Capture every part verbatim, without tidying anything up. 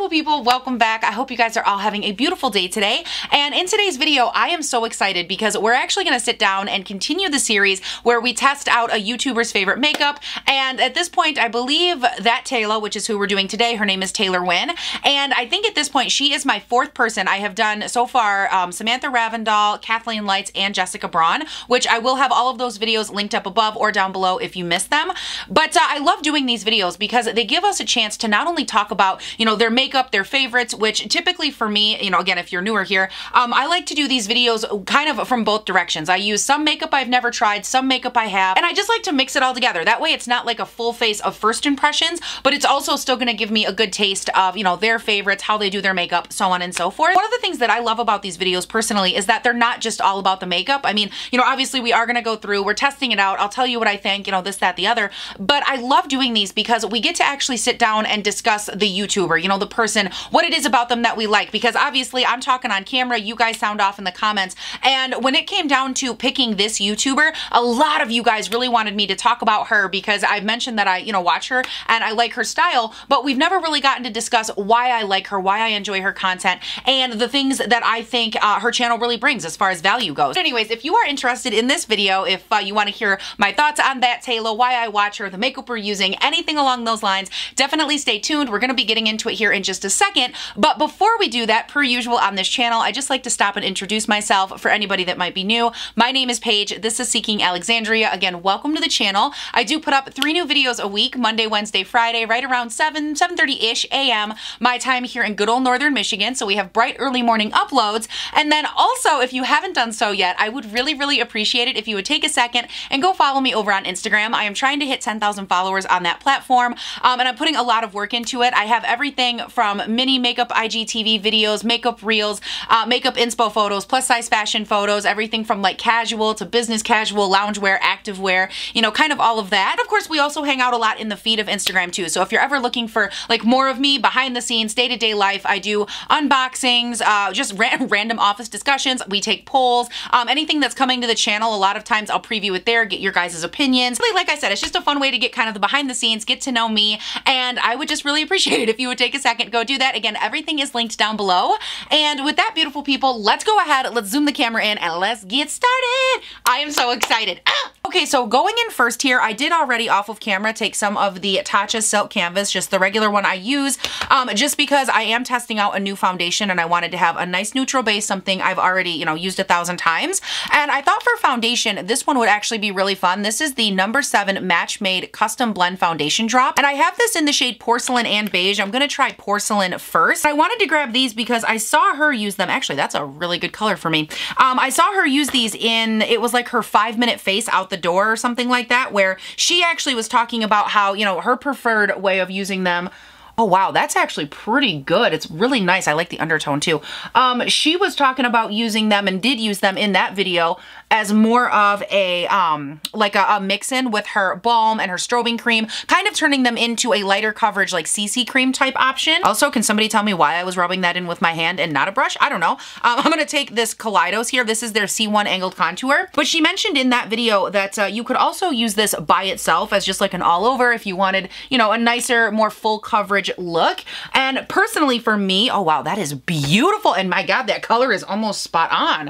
beautiful people, welcome back. I hope you guys are all having a beautiful day today. And in today's video, I am so excited because we're actually going to sit down and continue the series where we test out a YouTuber's favorite makeup. And at this point, I believe that Taylor, which is who we're doing today, her name is Taylor Wynn. And I think at this point, she is my fourth person. I have done so far um, Samantha Ravndal, Kathleen Lights, and Jessica Braun, which I will have all of those videos linked up above or down below if you missed them. But uh, I love doing these videos because they give us a chance to not only talk about, you know, their makeup, their favorites, which typically for me, you know, again, if you're newer here, um, I like to do these videos kind of from both directions. I use some makeup I've never tried, some makeup I have, and I just like to mix it all together. That way it's not like a full face of first impressions, but it's also still going to give me a good taste of, you know, their favorites, how they do their makeup, so on and so forth. One of the things that I love about these videos personally is that they're not just all about the makeup. I mean, you know, obviously we are going to go through, we're testing it out, I'll tell you what I think, you know, this, that, the other, but I love doing these because we get to actually sit down and discuss the YouTuber, you know, the person, what it is about them that we like, because obviously I'm talking on camera, you guys sound off in the comments, and when it came down to picking this YouTuber, a lot of you guys really wanted me to talk about her because I've mentioned that I, you know, watch her and I like her style, but we've never really gotten to discuss why I like her, why I enjoy her content, and the things that I think uh, her channel really brings as far as value goes. But anyways, if you are interested in this video, if uh, you want to hear my thoughts on that Taylor, why I watch her, the makeup we're using, anything along those lines, definitely stay tuned. We're going to be getting into it here in just a second. But before we do that, per usual on this channel, I just like to stop and introduce myself for anybody that might be new. My name is Paige. This is Seeking Alexandria. Again, welcome to the channel. I do put up three new videos a week, Monday, Wednesday, Friday, right around seven, seven thirty-ish a m my time here in good old Northern Michigan. So we have bright early morning uploads. And then also, if you haven't done so yet, I would really, really appreciate it if you would take a second and go follow me over on Instagram. I am trying to hit ten thousand followers on that platform, um, and I'm putting a lot of work into it. I have everything from mini makeup I G T V videos, makeup reels, uh, makeup inspo photos, plus size fashion photos, everything from like casual to business casual, loungewear, activewear, you know, kind of all of that. And of course, we also hang out a lot in the feed of Instagram too. So if you're ever looking for like more of me behind the scenes, day-to-day life, I do unboxings, uh, just ra random office discussions. We take polls, um, anything that's coming to the channel. A lot of times I'll preview it there, get your guys' opinions. Really, like I said, it's just a fun way to get kind of the behind the scenes, get to know me, and I would just really appreciate it if you would take a second, go do that. Again, everything is linked down below. And with that, beautiful people, let's go ahead, let's zoom the camera in, and let's get started. I am so excited. Ah! Okay, so going in first here, I did already off of camera take some of the Tatcha Silk Canvas, just the regular one I use, um, just because I am testing out a new foundation and I wanted to have a nice neutral base, something I've already, you know, used a thousand times. And I thought for foundation, this one would actually be really fun. This is the number seven Match Made Custom Blend Foundation Drop. And I have this in the shade Porcelain and Beige. I'm gonna try Porcelain first. I wanted to grab these because I saw her use them. Actually, that's a really good color for me. Um, I saw her use these in, it was like her five minute face out the door or something like that, where she actually was talking about how, you know, her preferred way of using them. Oh wow, that's actually pretty good. It's really nice. I like the undertone too. Um, she was talking about using them and did use them in that video as more of a, um, like a, a mix-in with her balm and her strobing cream, kind of turning them into a lighter coverage like C C cream type option. Also, can somebody tell me why I was rubbing that in with my hand and not a brush? I don't know. Um, I'm gonna take this Kaleidos here. This is their C one Angled Contour. But she mentioned in that video that uh, you could also use this by itself as just like an all over if you wanted, you know, a nicer, more full coverage look. And personally for me, oh wow, that is beautiful. And my God, that color is almost spot on.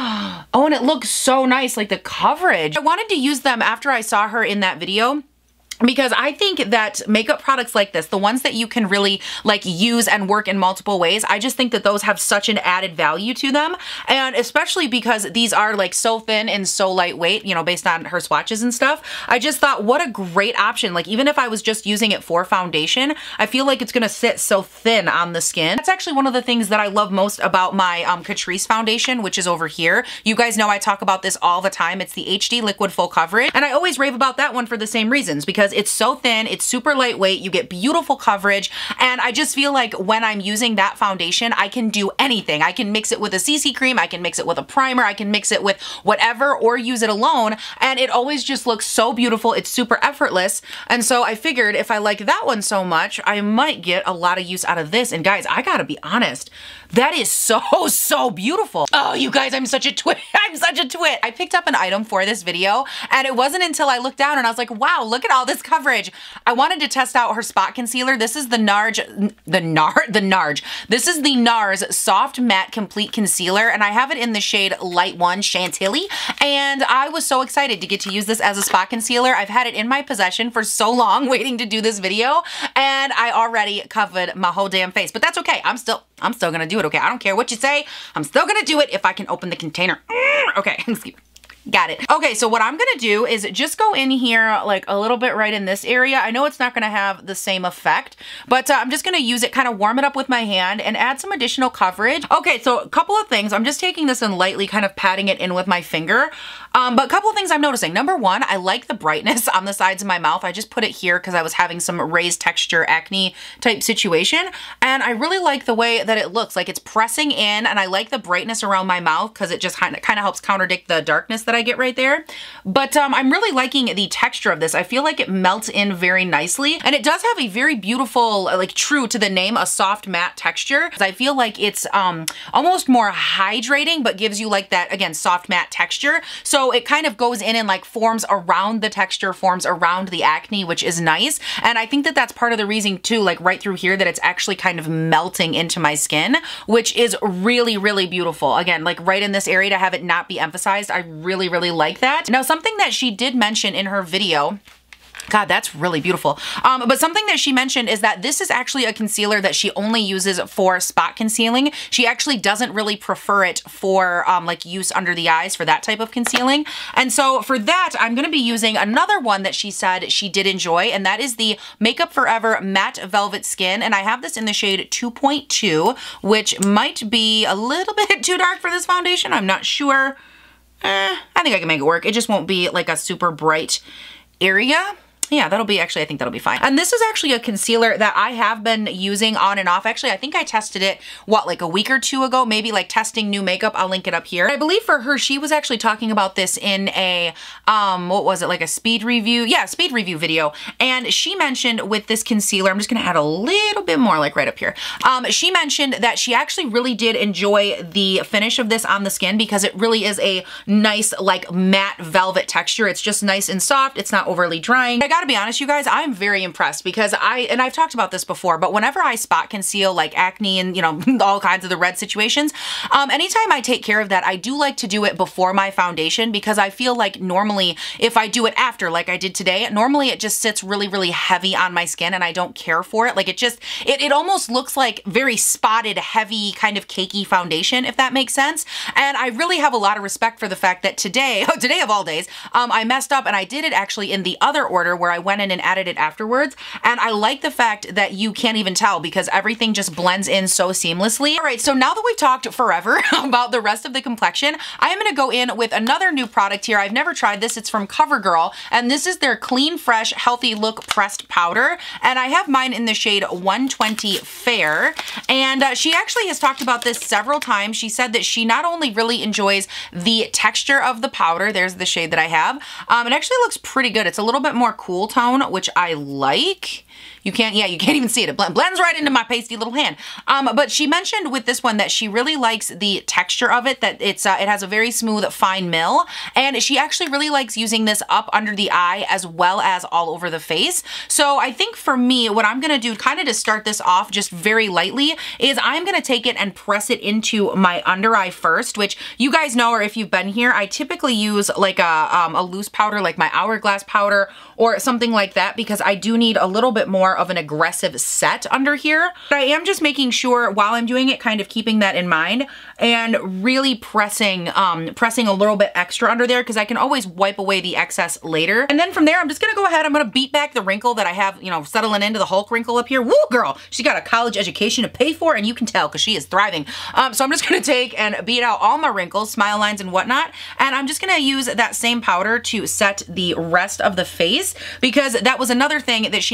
Oh, and it looks so nice, like the coverage. I wanted to use them after I saw her in that video, because I think that makeup products like this, the ones that you can really like use and work in multiple ways, I just think that those have such an added value to them. And especially because these are like so thin and so lightweight, you know, based on her swatches and stuff, I just thought what a great option. Like even if I was just using it for foundation, I feel like it's gonna sit so thin on the skin. That's actually one of the things that I love most about my um, Catrice foundation, which is over here. You guys know I talk about this all the time. It's the H D Liquid Full Coverage. And I always rave about that one for the same reasons, because it's so thin, it's super lightweight, you get beautiful coverage, and I just feel like when I'm using that foundation, I can do anything. I can mix it with a C C cream, I can mix it with a primer, I can mix it with whatever, or use it alone, and it always just looks so beautiful. It's super effortless, and so I figured if I like that one so much, I might get a lot of use out of this. And guys, I gotta be honest, That is so, so beautiful. Oh, you guys, I'm such a twit. I'm such a twit. I picked up an item for this video, and it wasn't until I looked down and I was like, wow, look at all this coverage. I wanted to test out her spot concealer. This is the NARS, the NARS, the NARS. This is the NARS Soft Matte Complete Concealer, and I have it in the shade Light one Chantilly, and I was so excited to get to use this as a spot concealer. I've had it in my possession for so long waiting to do this video, and I already covered my whole damn face, but that's okay. I'm still, I'm still gonna do it, okay? I don't care what you say. I'm still gonna do it if I can open the container. Okay, got it. Okay, so what I'm gonna do is just go in here like a little bit right in this area. I know it's not gonna have the same effect, but uh, I'm just gonna use it, kind of warm it up with my hand and add some additional coverage. Okay, so a couple of things. I'm just taking this and lightly kind of patting it in with my finger. Um, but a couple of things I'm noticing. Number one, I like the brightness on the sides of my mouth. I just put it here because I was having some raised texture acne type situation. And I really like the way that it looks. Like it's pressing in, and I like the brightness around my mouth because it just kind of helps contradict the darkness that I get right there. But um, I'm really liking the texture of this. I feel like it melts in very nicely. And it does have a very beautiful, like true to the name, a soft matte texture. I feel like it's um, almost more hydrating, but gives you like that, again, soft matte texture. So it kind of goes in and like forms around the texture, forms around the acne, which is nice. And I think that that's part of the reason too, like right through here, that it's actually kind of melting into my skin, which is really, really beautiful. Again, like right in this area, to have it not be emphasized, I really, really like that. Now, something that she did mention in her video, God, that's really beautiful. Um, but something that she mentioned is that this is actually a concealer that she only uses for spot concealing. She actually doesn't really prefer it for um, like use under the eyes for that type of concealing. And so for that, I'm going to be using another one that she said she did enjoy, and that is the Makeup Forever Matte Velvet Skin. And I have this in the shade two point two, which might be a little bit too dark for this foundation. I'm not sure. Eh, I think I can make it work. It just won't be like a super bright area. Yeah, that'll be, actually, I think that'll be fine. And this is actually a concealer that I have been using on and off. Actually, I think I tested it, what, like a week or two ago, maybe like testing new makeup. I'll link it up here. I believe for her, she was actually talking about this in a, um, what was it, like a speed review? Yeah, speed review video. And she mentioned with this concealer, I'm just gonna add a little bit more, like right up here. Um, she mentioned that she actually really did enjoy the finish of this on the skin because it really is a nice, like matte velvet texture. It's just nice and soft. It's not overly drying. I gotta be honest, you guys, I'm very impressed because I, and I've talked about this before, but whenever I spot conceal like acne and, you know, all kinds of the red situations, um, anytime I take care of that, I do like to do it before my foundation because I feel like normally if I do it after, like I did today, normally it just sits really, really heavy on my skin and I don't care for it. Like it just, it, it almost looks like very spotted, heavy, kind of cakey foundation, if that makes sense. And I really have a lot of respect for the fact that today, oh, today of all days, um, I messed up and I did it actually in the other order where I went in and added it afterwards. And I like the fact that you can't even tell because everything just blends in so seamlessly. All right, so now that we've talked forever about the rest of the complexion, I am gonna go in with another new product here. I've never tried this. It's from CoverGirl, and this is their Clean Fresh Healthy Look Pressed Powder. And I have mine in the shade one twenty Fair. And uh, she actually has talked about this several times. She said that she not only really enjoys the texture of the powder, there's the shade that I have. Um, it actually looks pretty good. It's a little bit more cool tone, which I like. You can't, yeah, you can't even see it. It blends right into my pasty little hand. Um, but she mentioned with this one that she really likes the texture of it, that it's uh, it has a very smooth, fine mill. And she actually really likes using this up under the eye as well as all over the face. So I think for me, what I'm gonna do kind of to start this off just very lightly is I'm gonna take it and press it into my under eye first, which you guys know, or if you've been here, I typically use like a, um, a loose powder, like my Hourglass powder or something like that, because I do need a little bit more of an aggressive set under here. But I am just making sure while I'm doing it, kind of keeping that in mind and really pressing, um, pressing a little bit extra under there because I can always wipe away the excess later. And then from there, I'm just gonna go ahead, I'm gonna beat back the wrinkle that I have, you know, settling into the Hulk wrinkle up here. Woo, girl, she's got a college education to pay for, and you can tell because she is thriving. Um, so I'm just gonna take and beat out all my wrinkles, smile lines and whatnot. And I'm just gonna use that same powder to set the rest of the face, because that was another thing that she actually mentioned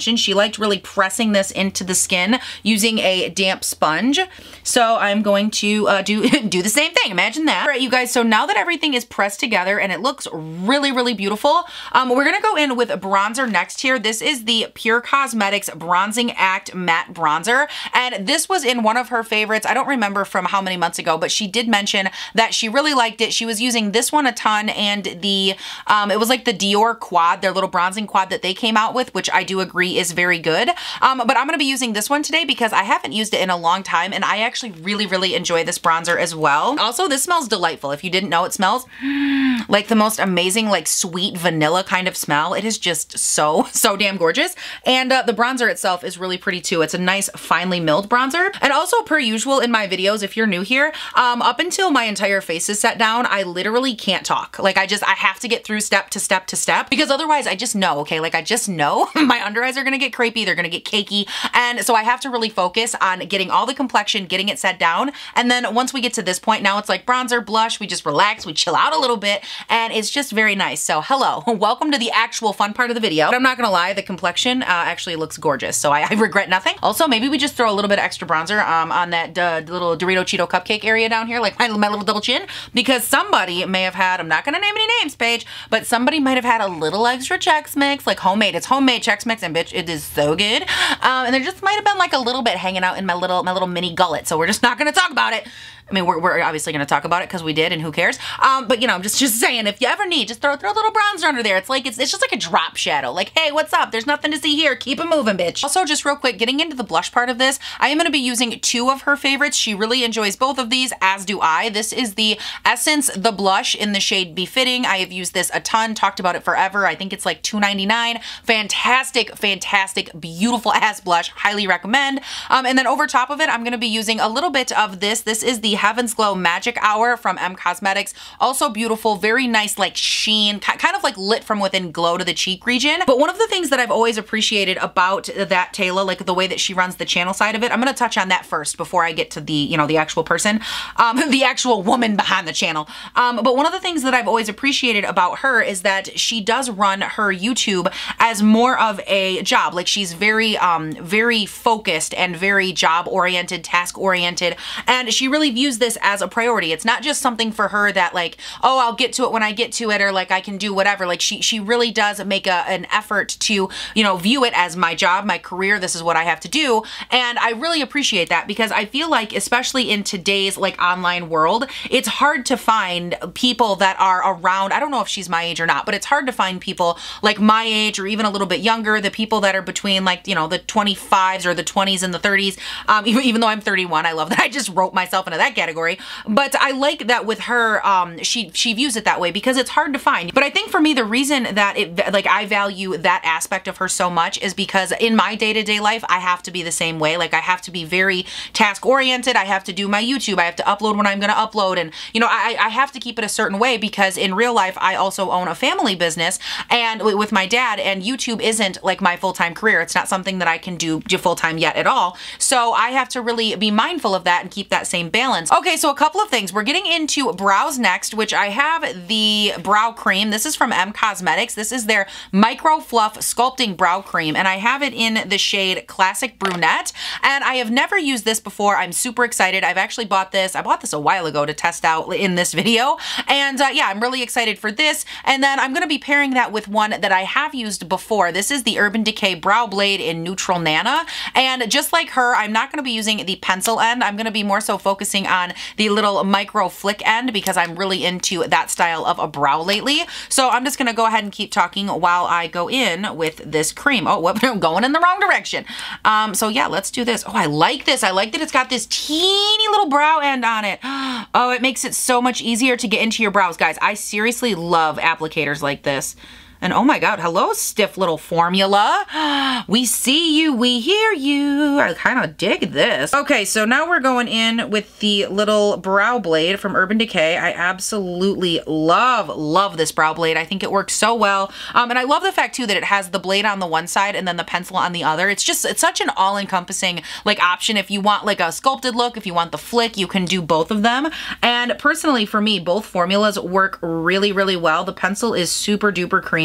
mentioned, she liked really pressing this into the skin using a damp sponge. So I'm going to uh, do, do the same thing. Imagine that. All right, you guys, so now that everything is pressed together and it looks really, really beautiful, um, we're gonna go in with a bronzer next here. This is the Pure Cosmetics Bronzing Act Matte Bronzer. And this was in one of her favorites. I don't remember from how many months ago, but she did mention that she really liked it. She was using this one a ton, and the, um, it was like the Dior Quad, their little bronzing quad that they came out with, which I do agree is very good. Um, but I'm gonna be using this one today because I haven't used it in a long time, and I actually really, really enjoy this bronzer as well. Also, this smells delightful. If you didn't know, it smells like the most amazing, like sweet vanilla kind of smell. It is just so, so damn gorgeous. And uh, the bronzer itself is really pretty too. It's a nice, finely milled bronzer. And also, per usual in my videos, if you're new here, um, up until my entire face is set down, I literally can't talk. Like I just, I have to get through step to step to step because otherwise I just know, okay? Like I just know my under eyes are gonna get crepey, they're gonna get cakey. And so I have to really focus on getting all the complexion, getting it set down. And then once we get to this point, now it's like bronzer, blush, we just relax, we chill out a little bit, and it's just very nice. So hello, welcome to the actual fun part of the video. But I'm not gonna lie, the complexion uh, actually looks gorgeous. So I, I regret nothing. Also, maybe we just throw a little bit of extra bronzer um, on that uh, little Dorito Cheeto cupcake area down here, like my, my little double chin, because somebody may have had, I'm not gonna name any names, Paige, but somebody might have had a little extra Chex Mix, like homemade. It's homemade Chex Mix, and bitch, it is so good. Um, and there just might have been like a little bit hanging out in my little, my little mini gullet. So we're just not gonna talk about it. I mean, we're, we're obviously going to talk about it because we did, and who cares? Um, but you know, I'm just, just saying, if you ever need, just throw, throw a little bronzer under there. It's like, it's, it's just like a drop shadow. Like, hey, what's up? There's nothing to see here. Keep it moving, bitch. Also, just real quick, getting into the blush part of this, I am going to be using two of her favorites. She really enjoys both of these, as do I. This is the Essence The Blush in the shade Befitting. I have used this a ton, talked about it forever. I think it's like two ninety-nine. Fantastic, fantastic, beautiful ass blush. Highly recommend. Um, and then over top of it, I'm going to be using a little bit of this. This is the Heaven's Glow Magic Hour from M Cosmetics. Also beautiful, very nice, like sheen, kind of like lit from within glow to the cheek region. But one of the things that I've always appreciated about that Taylor, like the way that she runs the channel side of it, I'm going to touch on that first before I get to the, you know, the actual person, um, the actual woman behind the channel. Um, but one of the things that I've always appreciated about her is that she does run her YouTube as more of a job. Like she's very, um, very focused and very job oriented, task oriented. And she really views this as a priority. It's not just something for her that like, oh, I'll get to it when I get to it, or like I can do whatever. Like she she really does make a, an effort to, you know, view it as my job, my career. This is what I have to do. And I really appreciate that because I feel like, especially in today's like online world, it's hard to find people that are around. I don't know if she's my age or not, but it's hard to find people like my age or even a little bit younger, the people that are between like, you know, the twenty-fives or the twenties and the thirties. Um, even, even though I'm thirty-one, I love that I just wrote myself into that category. But I like that with her, um, she, she views it that way because it's hard to find. But I think for me, the reason that it, like I value that aspect of her so much is because in my day-to-day life, I have to be the same way. Like I have to be very task oriented. I have to do my YouTube. I have to upload when I'm going to upload. And, you know, I, I have to keep it a certain way because in real life, I also own a family business and with my dad, and YouTube isn't like my full-time career. It's not something that I can do full-time yet at all. So I have to really be mindful of that and keep that same balance. Okay, so a couple of things. We're getting into brows next, which I have the brow cream. This is from M Cosmetics. This is their Micro Fluff Sculpting Brow Cream, and I have it in the shade Classic Brunette, and I have never used this before. I'm super excited. I've actually bought this. I bought this a while ago to test out in this video, and uh, yeah, I'm really excited for this, and then I'm going to be pairing that with one that I have used before. This is the Urban Decay Brow Blade in Neutral Nana, and just like her, I'm not going to be using the pencil end. I'm going to be more so focusing on the little micro flick end because I'm really into that style of a brow lately. So I'm just going to go ahead and keep talking while I go in with this cream. Oh, whoop, I'm going in the wrong direction. Um, so yeah, let's do this. Oh, I like this. I like that it's got this teeny little brow end on it. Oh, it makes it so much easier to get into your brows, guys. I seriously love applicators like this. And oh my God, hello, stiff little formula. We see you, we hear you. I kind of dig this. Okay, so now we're going in with the little brow blade from Urban Decay. I absolutely love, love this brow blade. I think it works so well. Um, and I love the fact too that it has the blade on the one side and then the pencil on the other. It's just, it's such an all-encompassing like option. If you want like a sculpted look, if you want the flick, you can do both of them. And personally for me, both formulas work really, really well. The pencil is super duper creamy.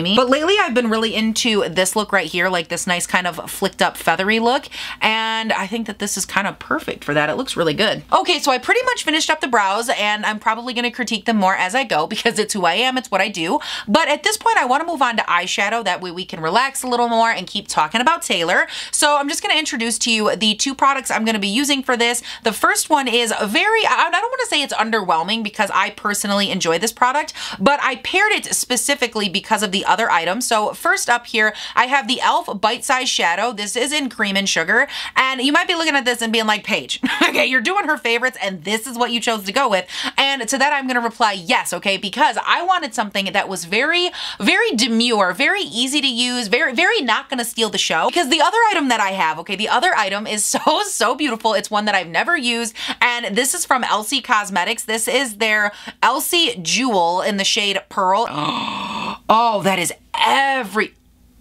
creamy. But lately I've been really into this look right here, like this nice kind of flicked up feathery look. And I think that this is kind of perfect for that. It looks really good. Okay, so I pretty much finished up the brows, and I'm probably going to critique them more as I go because it's who I am, it's what I do. But at this point I want to move on to eyeshadow. That way we can relax a little more and keep talking about Taylor. So I'm just going to introduce to you the two products I'm going to be using for this. The first one is very, I don't want to say it's underwhelming because I personally enjoy this product, but I paired it specifically because of the other items. So first up here, I have the e l f Bite Size Shadow. This is in Cream and Sugar, and you might be looking at this and being like, Paige, okay, you're doing her favorites and this is what you chose to go with. And to that I'm going to reply yes, okay, because I wanted something that was very, very demure, very easy to use, very, very not going to steal the show. Because the other item that I have, okay, the other item is so, so beautiful. It's one that I've never used, and this is from Elsie Cosmetics. This is their Elsie Jewel in the shade Pearl. Oh, that is every...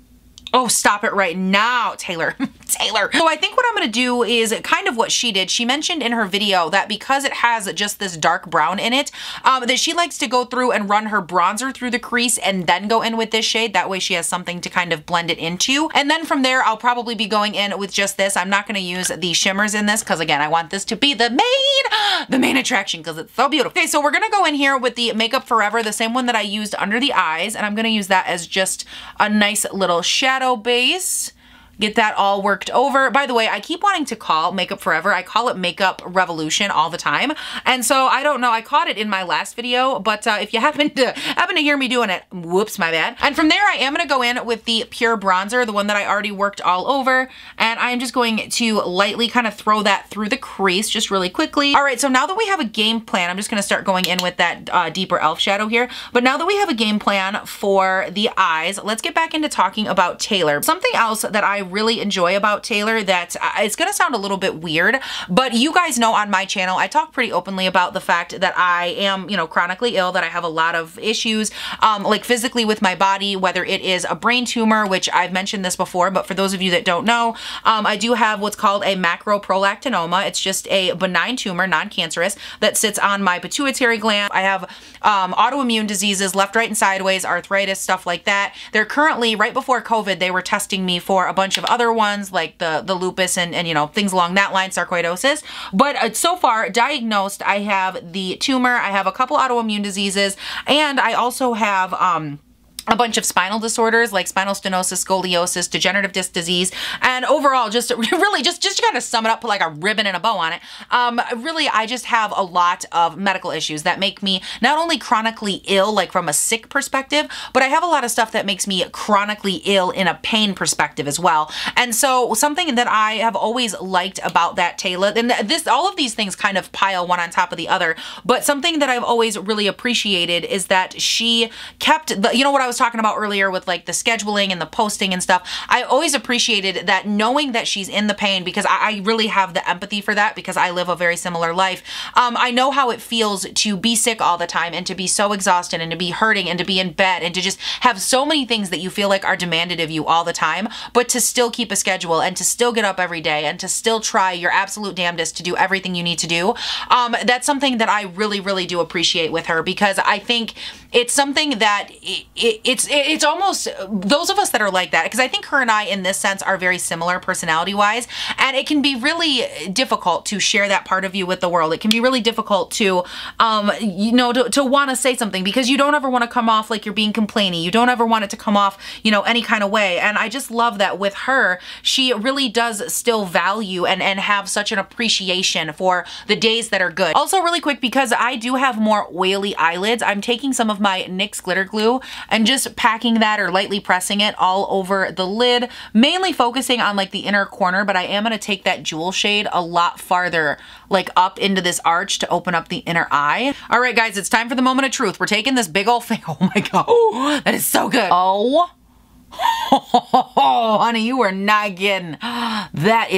Oh, stop it right now, Taylor. Taylor. So I think what I'm going to do is kind of what she did. She mentioned in her video that because it has just this dark brown in it, um, that she likes to go through and run her bronzer through the crease and then go in with this shade. That way she has something to kind of blend it into. And then from there, I'll probably be going in with just this. I'm not going to use the shimmers in this because, again, I want this to be the main, the main attraction because it's so beautiful. Okay, so we're going to go in here with the Makeup Forever, the same one that I used under the eyes, and I'm going to use that as just a nice little shadow base. Get that all worked over. By the way, I keep wanting to call Makeup Forever. I call it Makeup Revolution all the time. And so I don't know, I caught it in my last video, but uh, if you happen to happen to hear me doing it, whoops, my bad. And from there, I am gonna go in with the Pure Bronzer, the one that I already worked all over. And I am just going to lightly kind of throw that through the crease just really quickly. All right, so now that we have a game plan, I'm just gonna start going in with that uh, deeper e l f shadow here. But now that we have a game plan for the eyes, let's get back into talking about Taylor. Something else that I really enjoy about Taylor that uh, it's gonna sound a little bit weird, but you guys know on my channel I talk pretty openly about the fact that I am, you know, chronically ill, that I have a lot of issues um, like physically with my body, whether it is a brain tumor, which I've mentioned this before, but for those of you that don't know, um, I do have what's called a macroprolactinoma. It's just a benign tumor, non-cancerous, that sits on my pituitary gland. I have um, autoimmune diseases, left, right, and sideways, arthritis, stuff like that. They're currently, right before COVID, they were testing me for a bunch of other ones like the, the lupus and, and, you know, things along that line, sarcoidosis. But uh, so far diagnosed, I have the tumor, I have a couple autoimmune diseases, and I also have, um, a bunch of spinal disorders like spinal stenosis, scoliosis, degenerative disc disease, and overall just really just, just to kind of sum it up, put like a ribbon and a bow on it, um, really I just have a lot of medical issues that make me not only chronically ill, like from a sick perspective, but I have a lot of stuff that makes me chronically ill in a pain perspective as well. And so something that I have always liked about that Taylor, and this, all of these things kind of pile one on top of the other, but something that I've always really appreciated is that she kept the, you know what I was talking about earlier with like the scheduling and the posting and stuff. I always appreciated that, knowing that she's in the pain, because I, I really have the empathy for that because I live a very similar life. Um, I know how it feels to be sick all the time and to be so exhausted and to be hurting and to be in bed and to just have so many things that you feel like are demanded of you all the time, but to still keep a schedule and to still get up every day and to still try your absolute damnedest to do everything you need to do. Um, that's something that I really, really do appreciate with her, because I think it's something that it, it, it's it's almost those of us that are like that, because I think her and I in this sense are very similar personality wise, and it can be really difficult to share that part of you with the world. It can be really difficult to um you know to, to want to say something because you don't ever want to come off like you're being complaining. You don't ever want it to come off, you know, any kind of way. And I just love that with her, she really does still value and and have such an appreciation for the days that are good. Also really quick, because I do have more oily eyelids, I'm taking some of my N Y X glitter glue and just packing that or lightly pressing it all over the lid, mainly focusing on like the inner corner, but I am going to take that jewel shade a lot farther like up into this arch to open up the inner eye. All right, guys, it's time for the moment of truth. We're taking this big old thing. Oh my God. Oh, that is so good. Oh, oh, honey, you are not kidding. That is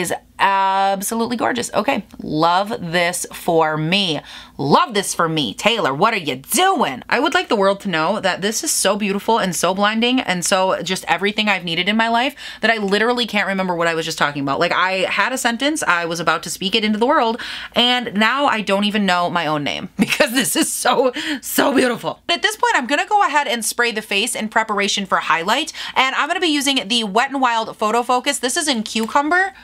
absolutely gorgeous. Okay, love this for me. Love this for me. Taylor, what are you doing? I would like the world to know that this is so beautiful and so blinding and so just everything I've needed in my life that I literally can't remember what I was just talking about. Like, I had a sentence, I was about to speak it into the world, and now I don't even know my own name because this is so, so beautiful. But at this point, I'm gonna go ahead and spray the face in preparation for highlight, and I'm gonna be using the Wet n Wild Photo Focus. This is in Cucumber.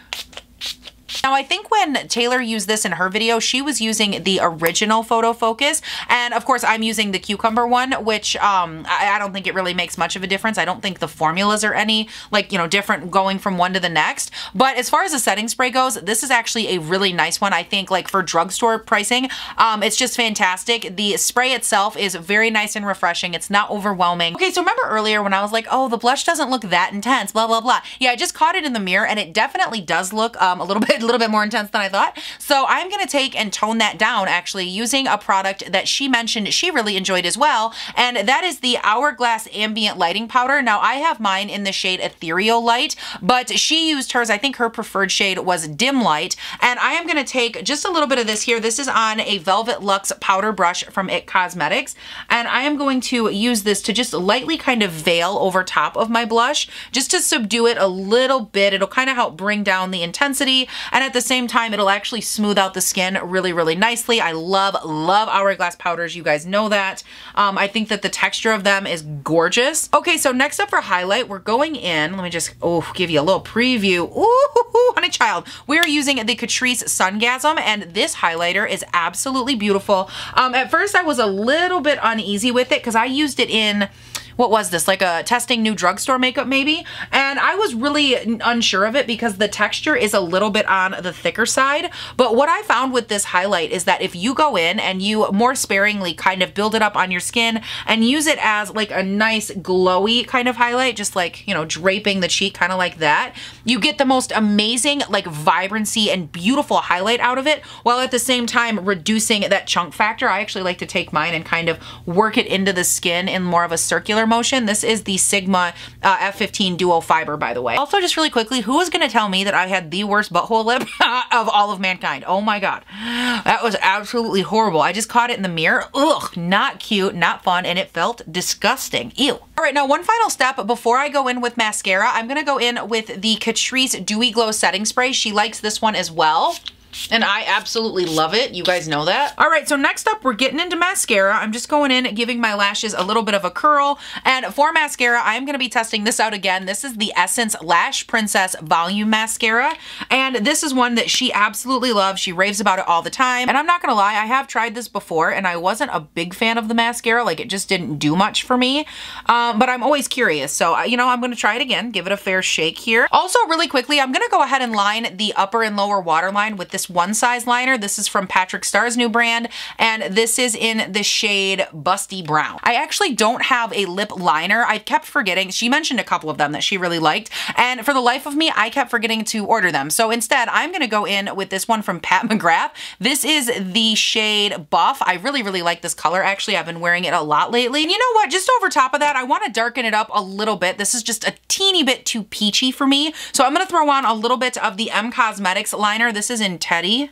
Now, I think when Taylor used this in her video, she was using the original Photo Focus. And of course, I'm using the Cucumber one, which um, I, I don't think it really makes much of a difference. I don't think the formulas are any, like, you know, different going from one to the next. But as far as the setting spray goes, this is actually a really nice one. I think, like, for drugstore pricing, um, it's just fantastic. The spray itself is very nice and refreshing. It's not overwhelming. Okay, so remember earlier when I was like, oh, the blush doesn't look that intense, blah, blah, blah. Yeah, I just caught it in the mirror, and it definitely does look um, a little bit a little bit more intense than I thought. So I'm gonna take and tone that down actually using a product that she mentioned she really enjoyed as well, and that is the Hourglass Ambient Lighting Powder. Now, I have mine in the shade Ethereal Light, but she used hers, I think her preferred shade was Dim Light, and I am gonna take just a little bit of this here. This is on a Velvet Luxe powder brush from It Cosmetics, and I am going to use this to just lightly kind of veil over top of my blush, just to subdue it a little bit. It'll kind of help bring down the intensity, and at the same time, it'll actually smooth out the skin really, really nicely. I love, love Hourglass powders. You guys know that. Um, I think that the texture of them is gorgeous. Okay, so next up for highlight, we're going in. Let me just, oh, give you a little preview. Ooh, honey child. We're using the Catrice Sungasm, and this highlighter is absolutely beautiful. Um, at first, I was a little bit uneasy with it because I used it in, what was this, like a testing new drugstore makeup maybe? And I was really unsure of it because the texture is a little bit on the thicker side. But what I found with this highlight is that if you go in and you more sparingly kind of build it up on your skin and use it as like a nice glowy kind of highlight, just like, you know, draping the cheek kind of like that, you get the most amazing like vibrancy and beautiful highlight out of it, while at the same time reducing that chunk factor. I actually like to take mine and kind of work it into the skin in more of a circular motion. This is the Sigma uh, F fifteen Duo Fiber, by the way. Also, just really quickly, who was gonna tell me that I had the worst butthole lip of all of mankind? Oh my God. That was absolutely horrible. I just caught it in the mirror. Ugh, not cute, not fun, and it felt disgusting. Ew. All right, now one final step before I go in with mascara, I'm gonna go in with the Catrice Dewy Glow Setting Spray. She likes this one as well, and I absolutely love it. You guys know that. All right, so next up, we're getting into mascara. I'm just going in, giving my lashes a little bit of a curl. And for mascara, I'm gonna be testing this out again. This is the Essence Lash Princess Volume Mascara. And this is one that she absolutely loves. She raves about it all the time. And I'm not gonna lie, I have tried this before and I wasn't a big fan of the mascara. Like, it just didn't do much for me. Um, but I'm always curious. So, you know, I'm gonna try it again, give it a fair shake here. Also, really quickly, I'm gonna go ahead and line the upper and lower waterline with this one size liner. This is from Patrick Starr's new brand, and this is in the shade Busty Brown. I actually don't have a lip liner. I kept forgetting. She mentioned a couple of them that she really liked, and for the life of me, I kept forgetting to order them. So instead, I'm gonna go in with this one from Pat McGrath. This is the shade Buff. I really, really like this color. Actually, I've been wearing it a lot lately. And you know what? Just over top of that, I wanna darken it up a little bit. This is just a teeny bit too peachy for me. So I'm gonna throw on a little bit of the M Cosmetics liner. This is in Teddy.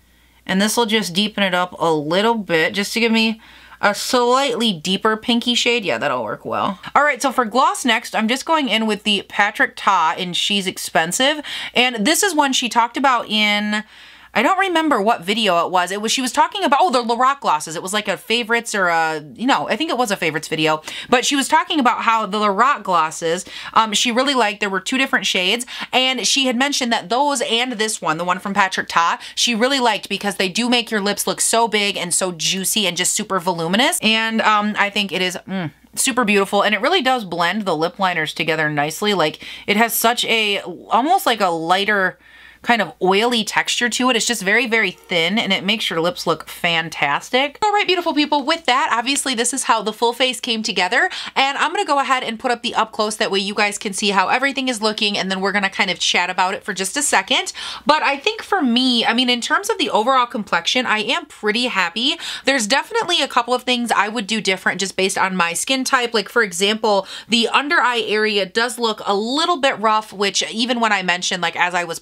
And this will just deepen it up a little bit just to give me a slightly deeper pinky shade. Yeah, that'll work well. All right, so for gloss next, I'm just going in with the Patrick Ta in She's Expensive. And this is one she talked about in, I don't remember what video it was. It was, she was talking about, oh, the Lorac glosses. It was like a favorites or a, you know, I think it was a favorites video, but she was talking about how the Lorac glosses, um, she really liked. There were two different shades, and she had mentioned that those and this one, the one from Patrick Ta, she really liked because they do make your lips look so big and so juicy and just super voluminous. And um, I think it is, mm, super beautiful, and it really does blend the lip liners together nicely. Like, it has such a, almost like a lighter, kind of oily texture to it. It's just very, very thin, and it makes your lips look fantastic. All right, beautiful people, with that, obviously this is how the full face came together, and I'm gonna go ahead and put up the up close, that way you guys can see how everything is looking, and then we're gonna kind of chat about it for just a second. But I think for me, I mean, in terms of the overall complexion, I am pretty happy. There's definitely a couple of things I would do different just based on my skin type. Like, for example, the under eye area does look a little bit rough, which even when I mentioned, like, as I was powdering it,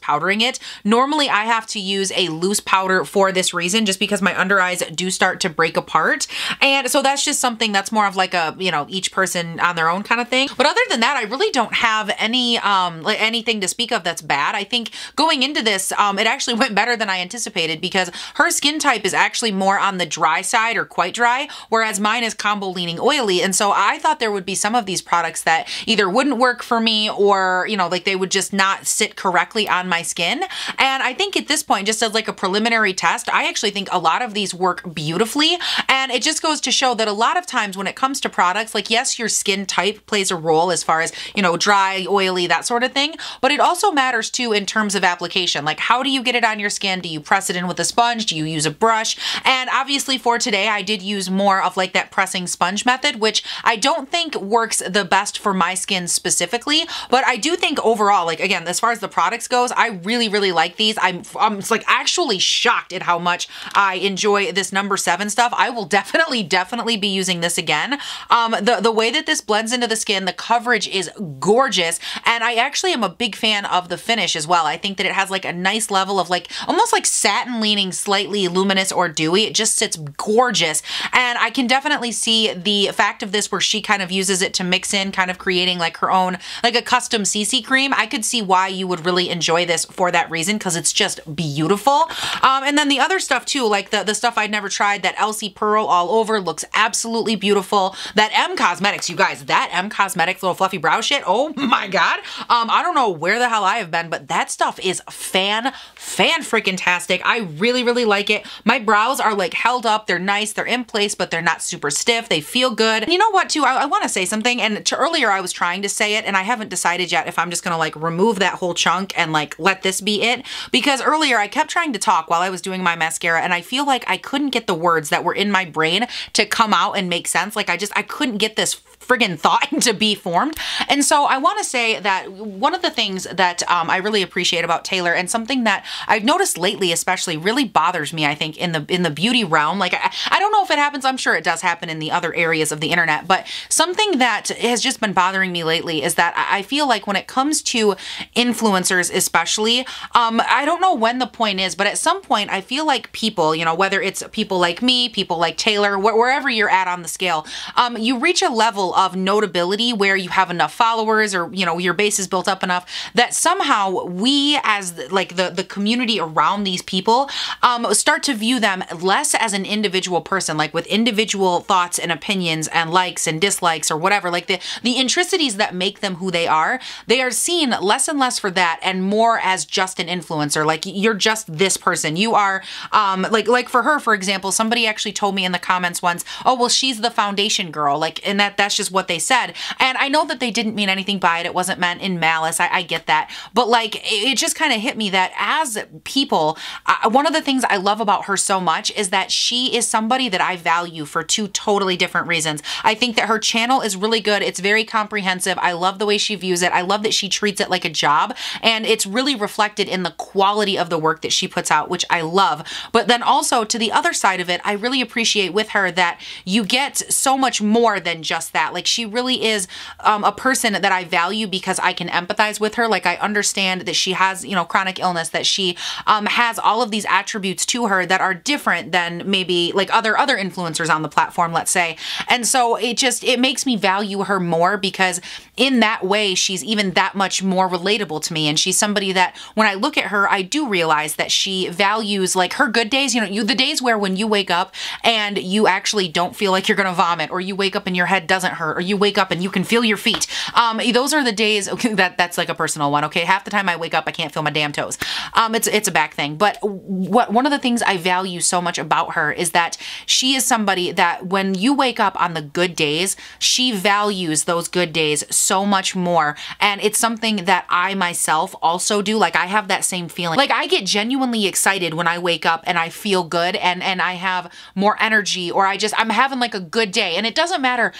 it. Normally I have to use a loose powder for this reason, just because my under eyes do start to break apart. And so that's just something that's more of like a, you know, each person on their own kind of thing. But other than that, I really don't have any, um, like anything to speak of that's bad. I think going into this, um, it actually went better than I anticipated, because her skin type is actually more on the dry side or quite dry, whereas mine is combo leaning oily. And so I thought there would be some of these products that either wouldn't work for me, or, you know, like they would just not sit correctly on my skin. And I think at this point, just as like a preliminary test, I actually think a lot of these work beautifully. And it just goes to show that a lot of times when it comes to products, like yes, your skin type plays a role as far as, you know, dry, oily, that sort of thing, but it also matters too in terms of application. Like, how do you get it on your skin? Do you press it in with a sponge? Do you use a brush? And obviously for today, I did use more of like that pressing sponge method, which I don't think works the best for my skin specifically, but I do think overall, like again, as far as the products goes, I really, really like these. I'm, I'm like actually shocked at how much I enjoy this number seven stuff. I will definitely, definitely be using this again. Um, the, the way that this blends into the skin, the coverage is gorgeous. And I actually am a big fan of the finish as well. I think that it has like a nice level of like, almost like satin leaning, slightly luminous or dewy. It just sits gorgeous. And I can definitely see the fact of this where she kind of uses it to mix in, kind of creating like her own, like a custom C C cream. I could see why you would really enjoy this for that reason, because it's just beautiful. Um, and then the other stuff too, like the, the stuff I'd never tried, that Elsie Pearl all over looks absolutely beautiful. That M Cosmetics, you guys, that M Cosmetics little fluffy brow shit, oh my God. Um, I don't know where the hell I have been, but that stuff is fan, fan freaking tastic. I really, really like it. My brows are like held up. They're nice. They're in place, but they're not super stiff. They feel good. And you know what too? I, I want to say something. And to earlier I was trying to say it and I haven't decided yet if I'm just going to like remove that whole chunk and like let this be it. Because earlier I kept trying to talk while I was doing my mascara and I feel like I couldn't get the words that were in my brain to come out and make sense. Like I just, I couldn't get this friggin' thought to be formed. And so I want to say that one of the things that um, I really appreciate about Taylor, and something that I've noticed lately especially really bothers me, I think, in the in the beauty realm, like I, I don't know if it happens, I'm sure it does happen in the other areas of the internet, but something that has just been bothering me lately is that I feel like when it comes to influencers especially, um, I don't know when the point is, but at some point I feel like people, you know, whether it's people like me, people like Taylor, wh wherever you're at on the scale, um, you reach a level of notability where you have enough followers, or you know, your base is built up enough that somehow we as like the the community around these people um start to view them less as an individual person, like with individual thoughts and opinions and likes and dislikes or whatever, like the the intricacies that make them who they are. They are seen less and less for that and more as just an influencer. Like you're just this person. You are um like like for her, for example, somebody actually told me in the comments once, oh well, she's the foundation girl, like, and that that's just what they said. And I know that they didn't mean anything by it. It wasn't meant in malice. I, I get that. But like, it just kind of hit me that as people, uh, one of the things I love about her so much is that she is somebody that I value for two totally different reasons. I think that her channel is really good. It's very comprehensive. I love the way she views it. I love that she treats it like a job, and it's really reflected in the quality of the work that she puts out, which I love. But then also to the other side of it, I really appreciate with her that you get so much more than just that. Like she really is um, a person that I value because I can empathize with her. Like I understand that she has, you know, chronic illness, that she um, has all of these attributes to her that are different than maybe like other other influencers on the platform, let's say. And so it just, it makes me value her more because in that way, she's even that much more relatable to me. And she's somebody that when I look at her, I do realize that she values like her good days, you know, you the days where when you wake up and you actually don't feel like you're going to vomit, or you wake up and your head doesn't hurt, or you wake up and you can feel your feet. Um, those are the days, okay, that that's like a personal one. Okay. Half the time I wake up, I can't feel my damn toes. Um, it's, it's a back thing. But what, one of the things I value so much about her is that she is somebody that when you wake up on the good days, she values those good days so much more. And it's something that I myself also do. Like I have that same feeling. Like I get genuinely excited when I wake up and I feel good and, and I have more energy, or I just, I'm having like a good day. And it doesn't matter. Um,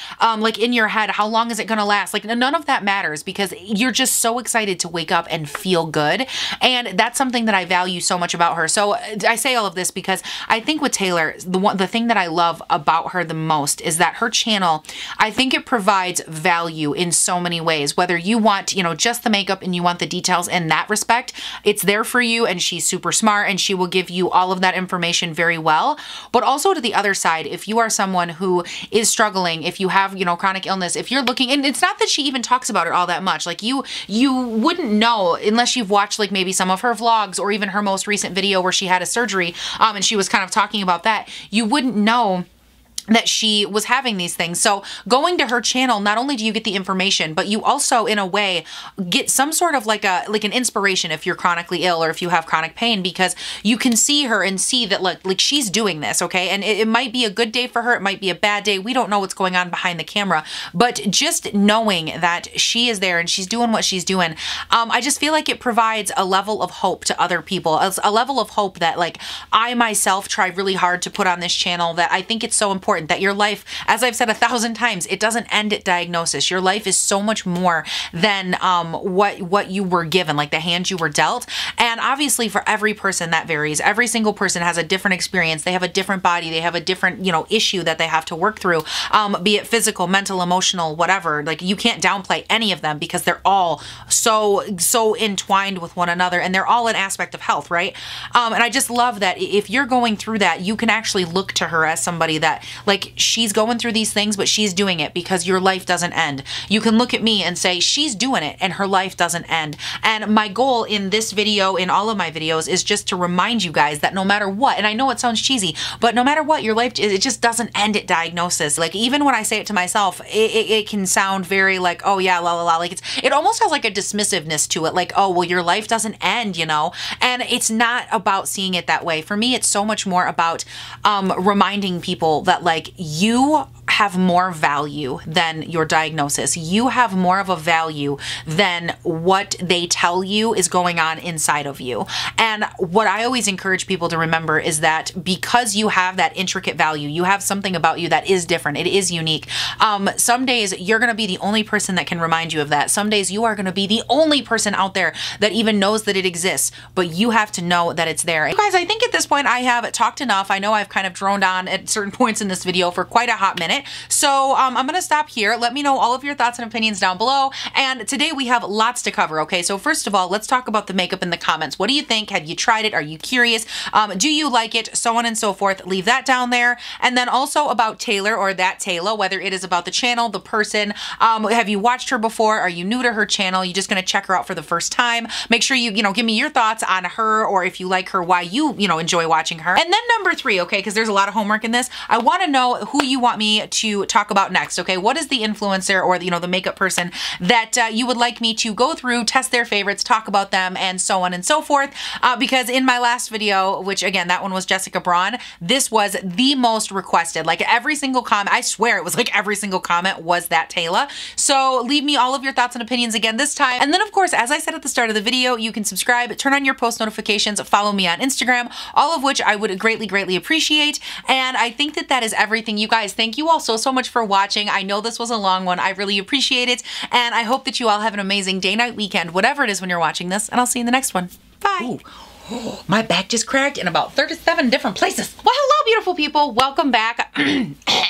like in your head, how long is it gonna last? Like none of that matters because you're just so excited to wake up and feel good. And that's something that I value so much about her. So I say all of this because I think with Taylor, the one, the thing that I love about her the most is that her channel, I think it provides value in so many ways. Whether you want, you know, just the makeup and you want the details in that respect, it's there for you, and she's super smart and she will give you all of that information very well. But also to the other side, if you are someone who is struggling, if you have, you know, chronic illness, if you're looking, and it's not that she even talks about it all that much, like you, you wouldn't know unless you've watched like maybe some of her vlogs or even her most recent video where she had a surgery um, and she was kind of talking about that, you wouldn't know that she was having these things. So going to her channel, not only do you get the information, but you also in a way get some sort of like a like an inspiration if you're chronically ill or if you have chronic pain, because you can see her and see that like like she's doing this, okay? And it, it might be a good day for her, it might be a bad day. We don't know what's going on behind the camera, but just knowing that she is there and she's doing what she's doing, um, I just feel like it provides a level of hope to other people, a, a level of hope that like I myself try really hard to put on this channel, that I think it's so important that your life, as I've said a thousand times, it doesn't end at diagnosis. Your life is so much more than um, what, what you were given, like the hand you were dealt. And obviously for every person that varies. Every single person has a different experience. They have a different body. They have a different, you know, issue that they have to work through, um, be it physical, mental, emotional, whatever. Like you can't downplay any of them because they're all so, so entwined with one another, and they're all an aspect of health, right? Um, and I just love that if you're going through that, you can actually look to her as somebody that, like, she's going through these things, but she's doing it because your life doesn't end. You can look at me and say, she's doing it and her life doesn't end. And my goal in this video, in all of my videos, is just to remind you guys that no matter what, and I know it sounds cheesy, but no matter what, your life, it just doesn't end at diagnosis. Like, even when I say it to myself, it, it, it can sound very like, oh yeah, la la la, like it's, it almost has like a dismissiveness to it, like, oh, well, your life doesn't end, you know? And it's not about seeing it that way. For me, it's so much more about um, reminding people that, like, Like you have more value than your diagnosis. You have more of a value than what they tell you is going on inside of you. And what I always encourage people to remember is that because you have that intricate value, you have something about you that is different, it is unique. Um, some days you're going to be the only person that can remind you of that. Some days you are going to be the only person out there that even knows that it exists, but you have to know that it's there. And guys, I think at this point I have talked enough. I know I've kind of droned on at certain points in this video for quite a hot minute. So um, I'm going to stop here. Let me know all of your thoughts and opinions down below. And today we have lots to cover, okay? So first of all, let's talk about the makeup in the comments. What do you think? Have you tried it? Are you curious? Um, do you like it? So on and so forth. Leave that down there. And then also about Taylor, or that Taylor, whether it is about the channel, the person. Um, have you watched her before? Are you new to her channel? You're just going to check her out for the first time. Make sure you, you know, give me your thoughts on her, or if you like her, why you, you know, enjoy watching her. And then number three, okay, because there's a lot of homework in this. I want to know who you want me to talk about next, okay? What is the influencer or, you know, the makeup person that uh, you would like me to go through, test their favorites, talk about them, and so on and so forth? Uh, because in my last video, which again, that one was Jessica Braun, this was the most requested. Like every single comment, I swear it was like every single comment was that Taylor. So leave me all of your thoughts and opinions again this time. And then of course, as I said at the start of the video, you can subscribe, turn on your post notifications, follow me on Instagram, all of which I would greatly, greatly appreciate. And I think that that is everything, you guys. Thank you all so, so much for watching. I know this was a long one. I really appreciate it. And I hope that you all have an amazing day, night, weekend, whatever it is when you're watching this. And I'll see you in the next one. Bye. Ooh. My back just cracked in about thirty-seven different places. Well, hello, beautiful people. Welcome back. Okay.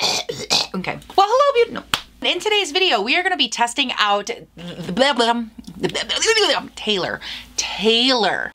Well, hello, beautiful. No. In today's video, we are going to be testing out Taylor. Taylor.